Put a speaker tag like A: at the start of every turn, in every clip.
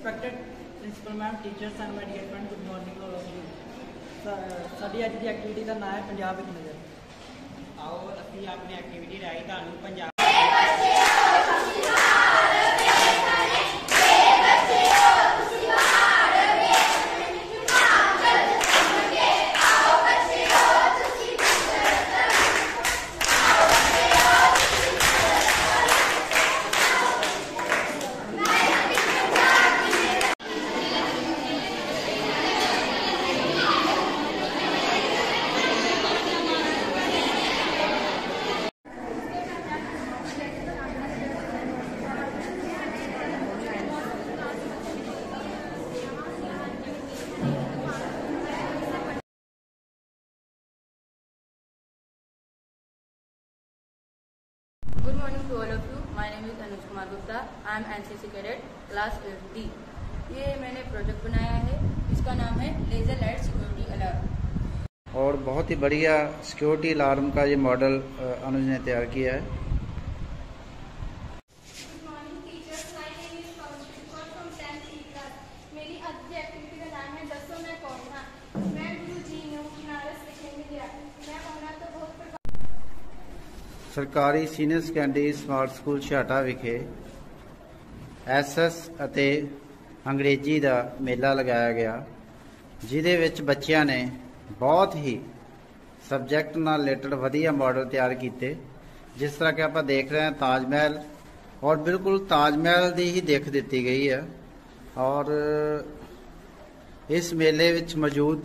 A: Respected principal ma'am, teachers and my dear friend, good morning all of you. ਸਾਡੀ ਅੱਜ ਦੀ activity ਦਾ ਨਾਮ ਹੈ ਪੰਜਾਬ ਵਿੱਚ ਨਜ਼ਰ। ਆਓ ਅਸੀਂ ਆਪਣੀ ਐਕਟੀਵਿਟੀ ਰਾਹੀਂ ਤੁਹਾਨੂੰ Punjab
B: Good morning to all of you. My name is Anuj Kumar Gupta. I am NCC cadet class 8D. ये मैंने प्रोजेक्ट बनाया है, इसका नाम है लेजर लाइट सिक्योरिटी अलार्म।
C: और बहुत ही बढ़िया सिक्योरिटी अलार्म का ये मॉडल अनुज ने तैयार किया है।
D: Good morning teachers, my name is Kaushik from 10th C class. मेरी आज की एक्टिविटी का नाम है दसो मैं कौन हाँ। मैं गुरु जी ने नारस लिखेंगे दिया। मैं होना तो बहुत
C: ਸਰਕਾਰੀ senior secondary smart school Chhata ਵਿਖੇ ਐਸਐਸ ਅਤੇ ਅੰਗਰੇਜ਼ੀ ਦਾ ਮੇਲਾ ਲਗਾਇਆ ਗਿਆ, ਜਿਹਦੇ ਵਿੱਚ ਬੱਚਿਆਂ ਨੇ ਬਹੁਤ ਹੀ ਸਬਜੈਕਟ ਨਾਲ ਰਿਲੇਟਡ ਵਧੀਆ ਮਾਡਲ ਤਿਆਰ ਕੀਤੇ। ਜਿਸ ਤਰ੍ਹਾਂ ਕਿ ਆਪਾਂ ਦੇਖ ਰਹੇ ਹਾਂ ਤਾਜ ਮਹਿਲ, ਔਰ ਬਿਲਕੁਲ ਤਾਜ ਮਹਿਲ ਦੀ ਹੀ ਦਿੱਖ ਦਿੱਤੀ ਗਈ ਹੈ। ਔਰ ਇਸ ਮੇਲੇ ਵਿੱਚ ਮੌਜੂਦ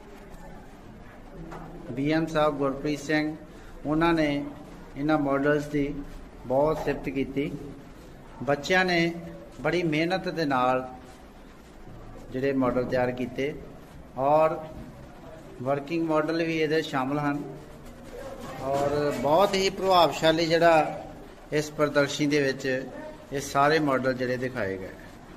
C: BM ਸਾਹਿਬ ਗੁਰਪ੍ਰੀਤ ਸਿੰਘ, ਉਹਨਾਂ ਨੇ ਇਹਨਾਂ मॉडल्स की बहुत सिफत की। बच्चों ने बड़ी मेहनत के नाल जिहड़े मॉडल तैयार किए और वर्किंग मॉडल भी ये शामिल हैं और बहुत ही प्रभावशाली जिहड़ा इस प्रदर्शनी दे विच ये सारे मॉडल जिहड़े दिखाए गए।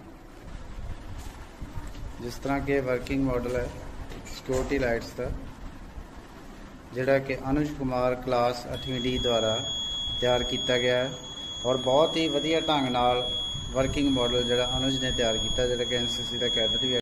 C: जिस तरह के वर्किंग मॉडल है सिक्योरिटी लाइट्स का, जिहड़ा कि अनुज कुमार क्लास 8वीं D द्वारा तैयार किया गया है और बहुत ही वधिया ढंग नाल वर्किंग मॉडल जिहड़ा अनुज ने तैयार किया, जिहड़ा कि NCC का कैडेट भी है।